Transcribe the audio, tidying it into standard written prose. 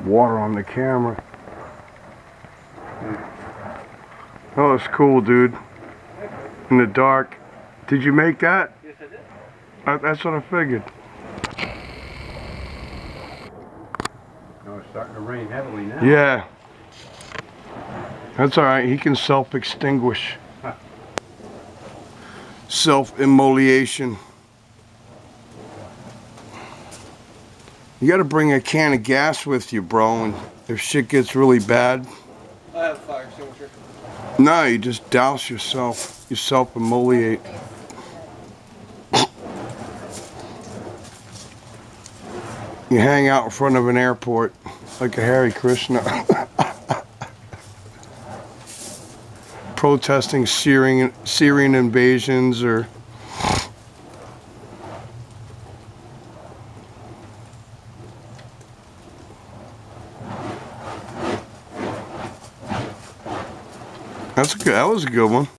water on the camera. Oh, it's cool, dude. In the dark. Did you make that? Yes, I did. That's what I figured. Oh, it's starting to rain heavily now. Yeah. That's alright. He can self-extinguish. Huh. Self-immolation. You gotta bring a can of gas with you, bro, and if shit gets really bad. I have a fire extinguisher. No, you just douse yourself. You self-immolate. You hang out in front of an airport like a Hare Krishna. Protesting Syrian invasions or... That was a good one.